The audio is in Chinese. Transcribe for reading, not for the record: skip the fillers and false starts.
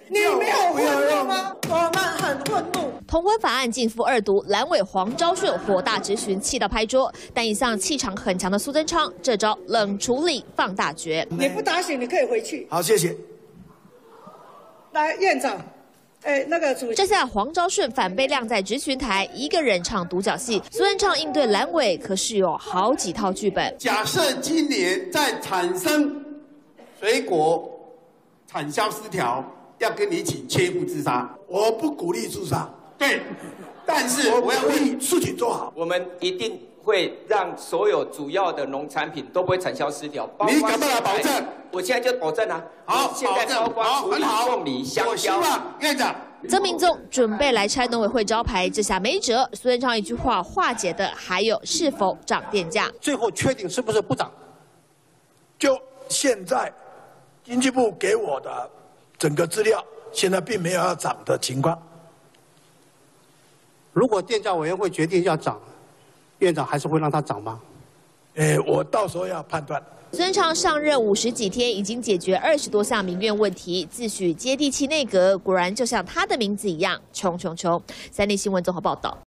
你没有愤怒吗？我们很愤怒。 同婚法案进赴2读，蓝委黄昭顺火大质询，气到拍桌。但一向气场很强的苏贞昌，这招冷处理放大绝。 你不打醒，你可以回去。 好，谢谢。 来，院长。那个主席， 这下黄昭顺反被晾在质询台，一个人唱独角戏。苏贞昌应对蓝委，可是有好几套剧本。 假设今年在产生水果产销失调，要跟你一起切腹自杀。 我不鼓励自杀， 对，但是我要为事情做好。 我们一定会让所有主要的农产品都不会产销失调。 你敢不敢保证？ 我现在就保证啊！ 好， 现在包括处理凤梨、香蕉。 我希望院长。 曾明宗准备来拆农委会招牌，这下没辙。苏贞昌一句话化解的还有是否涨电价。 最后确定是不是不涨？ 就现在，经济部给我的整个资料，现在并没有要涨的情况。 如果电价委员会决定要涨，院长还是会让它涨吗？ 我到时候要判断。 苏贞昌上任50几天，已经解决20多项民怨问题，自诩接地气内阁，果然就像他的名字一样，穷穷穷。3立新闻综合报道。